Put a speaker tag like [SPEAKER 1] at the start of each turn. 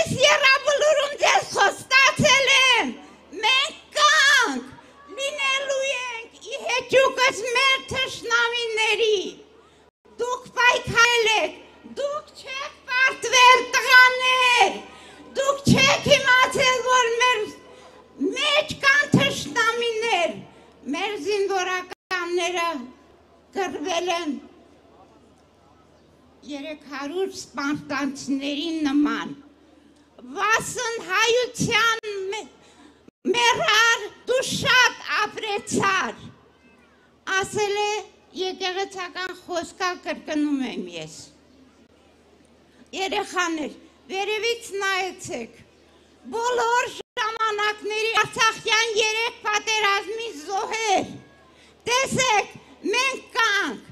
[SPEAKER 1] Ես երաբլուրում ձեզ խոստացել եմ, մենք կանք, լինելու ենք ի հեճուկս մեր թշնամիների, դուք պայքարել եք, դուք չեք պարտվել տղաներ, դուք չեք իմացել, որ մեր մեջ կան թշնամիներ, մեր զինվորականները գրվել են 300 սպարտանցիների նման, վասն հայության մեռար, դու շատ ապրեցար, ասել է եկեղեցական խոսքա կրկնում եմ ես, երեխաներ, վերևից նայեցեք, բոլոր ժամանակների Արցախյան 3 պատերազմի զոհեր, տեսեք, մենք կանք,